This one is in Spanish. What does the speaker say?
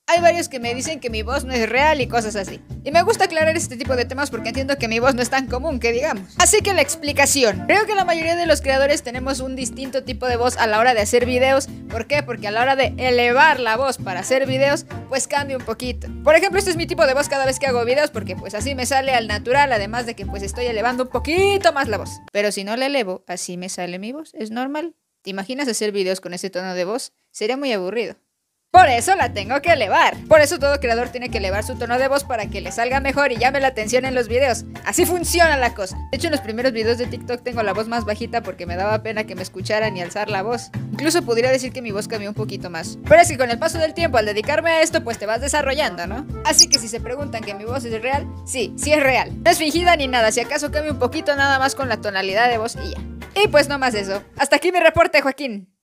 Hay varios que me dicen que mi voz no es real y cosas así. Y me gusta aclarar este tipo de temas porque entiendo que mi voz no es tan común que digamos. Así que la explicación. Creo que la mayoría de los creadores tenemos un distinto tipo de voz a la hora de hacer videos. ¿Por qué? Porque a la hora de elevar la voz para hacer videos, pues cambia un poquito. Por ejemplo, este es mi tipo de voz cada vez que hago videos porque pues así me sale al natural, además de que pues estoy elevando un poquito más la voz. Pero si no la elevo, así me sale mi voz, es normal. ¿Te imaginas hacer videos con ese tono de voz? Sería muy aburrido. Por eso la tengo que elevar. Por eso todo creador tiene que elevar su tono de voz para que le salga mejor y llame la atención en los videos. Así funciona la cosa. De hecho, en los primeros videos de TikTok tengo la voz más bajita porque me daba pena que me escucharan y alzar la voz. Incluso podría decir que mi voz cambió un poquito más. Pero es que con el paso del tiempo, al dedicarme a esto, pues te vas desarrollando, ¿no? Así que si se preguntan que mi voz es real, sí es real. No es fingida ni nada, si acaso cambia un poquito nada más con la tonalidad de voz y ya. Y pues no más eso. Hasta aquí mi reporte, Joaquín.